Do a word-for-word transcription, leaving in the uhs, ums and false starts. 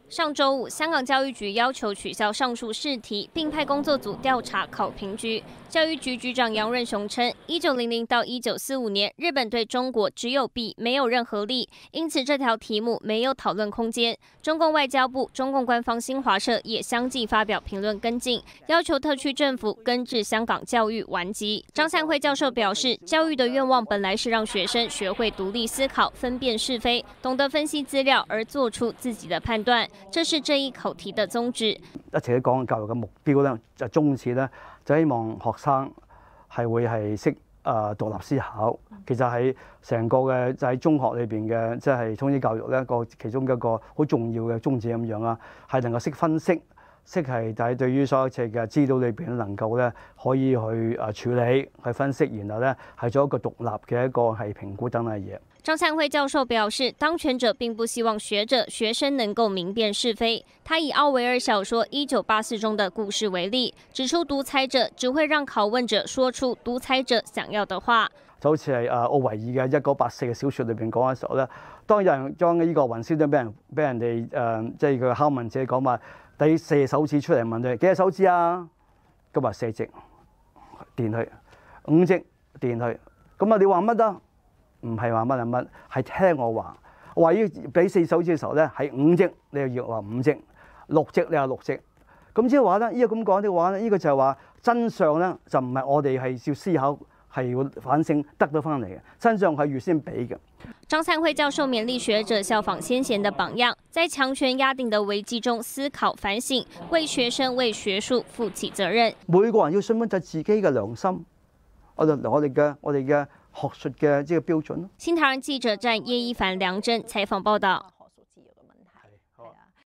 上周五，香港教育局要求取消上述试题，并派工作组调查考评局。教育局局长杨润雄称，一九零零到一九四五年，日本对中国只有弊，没有任何利，因此这条题目没有讨论空间。中共外交部、中共官方新华社也相继发表评论跟进，要求特区政府根治香港教育顽疾。张灿慧教授表示，教育的愿望本来是让學生學會獨立思考、分辨是非，懂得分析資料而做出自己的判斷，這是這一考題的宗旨。 一直都講教育嘅目標咧，就宗旨咧，就希望學生係會係識誒獨立思考。其實喺成個嘅就喺中學裏邊嘅，即係通識教育咧個其中一個好重要嘅宗旨咁樣啦，係能夠識分析。識係就係對於所有一切嘅資料裏邊能夠咧可以去誒處理、去分析，然後咧係做一個獨立嘅一個係評估等嘅嘢。 張燦輝教授表示，當權者並不希望學者、學生能夠明辨是非。他以奧維爾小說《一九八四》中的故事為例，指出獨裁者只會讓拷問者說出獨裁者想要的話。 就好似係誒奧維爾嘅《一九八四》嘅小説裏邊講嘅時候咧，當有人將呢個雲霄燈俾人俾人哋誒，即係佢拷問者講話。第四手指出嚟問佢幾隻手指啊？咁話四隻，電佢五隻，電佢。咁啊，你話乜啊？唔係話乜係乜，係聽我話。我話要俾四手指嘅時候咧，係五隻，你又要話五隻；六隻你話六隻。咁即係話咧，呢個咁講的話咧，呢個就係話真相咧，就唔係我哋係要思考，係要反省得到翻嚟嘅。真相係預先俾嘅。 張燦輝教授勉勵學者效仿先賢的榜樣，在強權壓定的危機中思考反省，為學生為學術負起責任。 每個人要信翻就自己嘅良心，我哋我哋嘅我哋嘅學術嘅即係標準咯。 新唐人記者站葉一凡、梁真採訪報道。